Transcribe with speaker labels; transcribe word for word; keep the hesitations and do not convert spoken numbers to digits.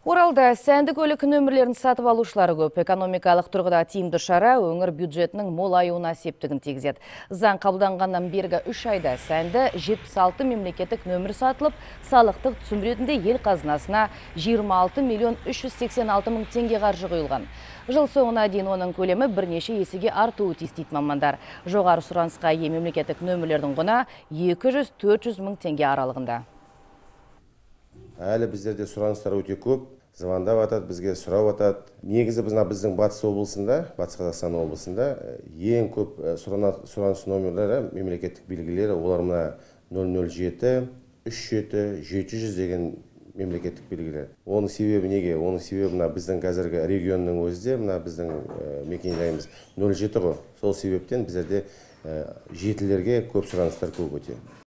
Speaker 1: Оралда сәнді көлік нөмірлерін сатып алушылары көп. Экономикалық тұрғыда тиімді шара өңір бюджетінің молаюына септігін тигізеді. Заң қабылданғаннан бергі үш айда сәнді жетпіс алты мемлекеттік нөмір сатылып, салықтық түсім ретінде ел қазынасына жиырма алты миллион үш жүз сексен алты мың теңге қаржы құйылған. Жыл соңына дейін оның көлемі бірнеше есеге артуы тиіс дейді мамандар. Жоғары сұранысқа ие мемлекеттік нөмірлердің құны екі жүз төрт жүз мың теңге аралығында.
Speaker 2: Әлі біздерде сұраныстар өте көп. Звондап атады, бізге сұрап атады. Негізі біздің Батыс облысында, Батыс Қазақстан облысында ең көп сұраныс номерлері, мемлекеттік белгілері, олар мына нөл нөл жеті, үш жеті, жеті жүз деген мемлекеттік белгілер. Оның себебі неге? Оның себебі мына біздің қазіргі регионның өзінде, мына біздің мекенжайымыз нөл жеті ғой. Сол себептен біздерде жетілерге көп сұраныстар көп өте.